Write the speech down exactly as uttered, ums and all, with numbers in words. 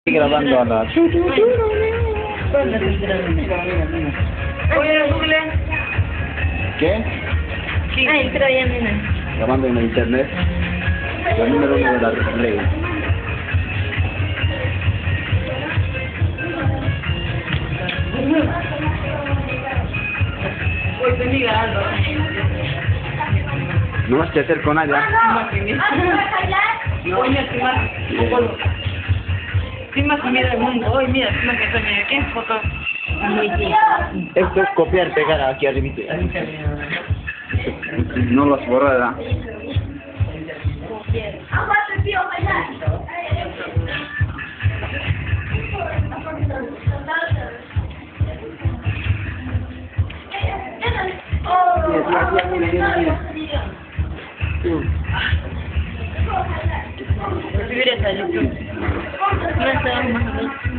Estoy grabando a la... Oye, Google. ¿Qué? Ah, entró ya, nena. Grabando en el internet. La número uno de la ley. Hoy te diga algo. No vas a hacer con nadie. Hoy me estima un polvo. Estima que mira el mundo. Hoy mira, estima que estoy mira. ¿Qué foto? Esto es copiar, pegar aquí arriba. No lo has borrado. Recibir esa YouTube. No está más o menos.